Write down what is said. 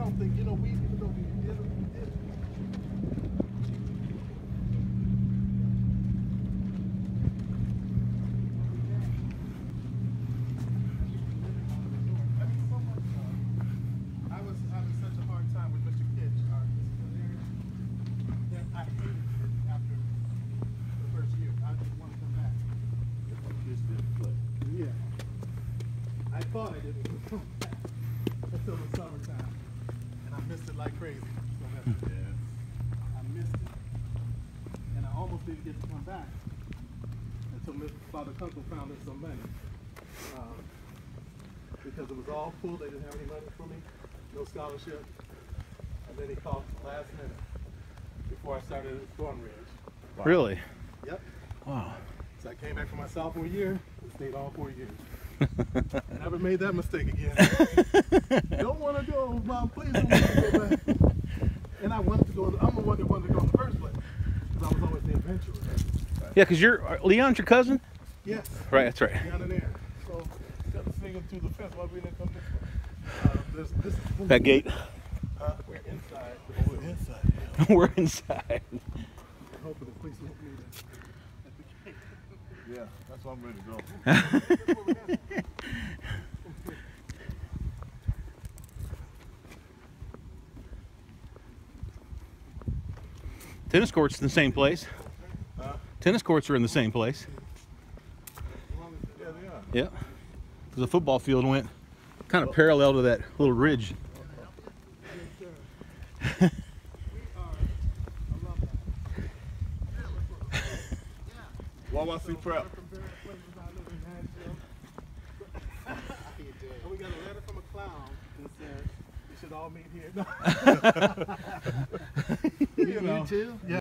don't think, you know, we even though we did it, we did it. I was having such a hard time with Mr. Kitch, our disciplinarian, that I hated it after the first year. I didn't want to come back. Yeah. I thought I didn't want to come back until the summertime. And I missed it like crazy. So I missed it. And I almost didn't get to come back until Mr. Father Kunkel found us some money. Because it was all full, they didn't have any money for me, no scholarship. And then he called last minute before I started at Thornridge. Wow. Really? Yep. Wow. So I came back for my sophomore year and stayed all 4 years. Never made that mistake again. Don't want to go, Mom, please don't want to go back. And I wanted to go, I'm the one that wanted to go in the first place. Because I was always the adventurer. Yeah, because Leon's your cousin? Yes. Right, that's right. Down in there. So, got to sing him through the fence while we didn't come this way. That gate? We're inside. Oh, we're inside. Yeah. We're inside. I'm hoping the police won't meet us at the gate. Yeah, that's why I'm ready to go. Tennis courts in the same place. Tennis courts are in the same place. Yeah, they are. Yeah. The football field went kind of parallel to that little ridge. Wawasee Prep. We got a letter from a clown that said we should all meet here. You know. You too? Yeah.